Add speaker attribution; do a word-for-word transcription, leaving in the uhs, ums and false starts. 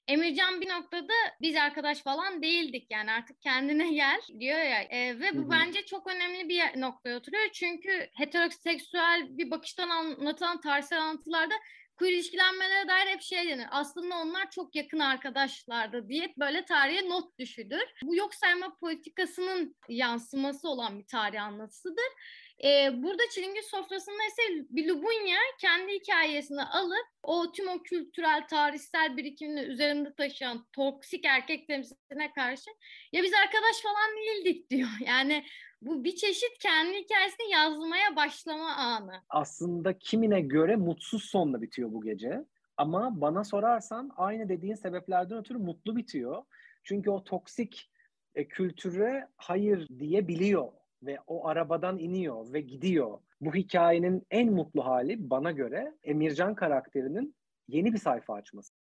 Speaker 1: Emircan bir noktada biz arkadaş falan değildik yani artık kendine gel diyor ya. E, ve
Speaker 2: Hı
Speaker 1: bu
Speaker 2: hı.
Speaker 1: bence çok önemli bir yer- noktaya oturuyor. Çünkü heteroseksüel bir bakıştan anlatılan tarihsel anlatılarda queer ilişkilenmelere dair hep şey denir. Aslında onlar çok yakın arkadaşlardı diye böyle tarihe not düşülür. Bu yok sayma politikasının yansıması olan bir tarih anlatısıdır. Ee, burada Çilingir sofrasında ise bir Lubunya kendi hikayesini alıp o tüm o kültürel, tarihsel birikimini üzerinde taşıyan toksik erkek temsiline karşı ya biz arkadaş falan değildik diyor. Yani bu bir çeşit kendi hikayesini yazmaya başlama anı.
Speaker 2: Aslında kimine göre mutsuz sonla bitiyor bu gece. Ama bana sorarsan aynı dediğin sebeplerden ötürü mutlu bitiyor. Çünkü o toksik e, kültüre hayır diyebiliyor ve o arabadan iniyor ve gidiyor. Bu hikayenin en mutlu hali bana göre Emircan karakterinin yeni bir sayfa açması.